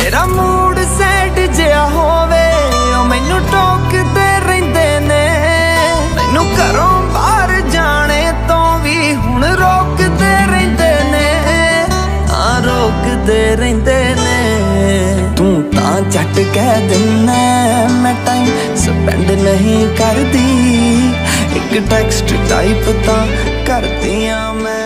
मेरा mood sad जिहा होवे मैनू टोकदे रहिंदे ने, मैनू घरों बाहर जाने तो भी हुण रोकदे रहिंदे ने, हाँ रोकदे रहिंदे ने। तू तां झट कह दिन्ना मैं टाइम स्पेंड नहीं करदी, एक टेक्स्ट टाइप तां करदी आ मैं।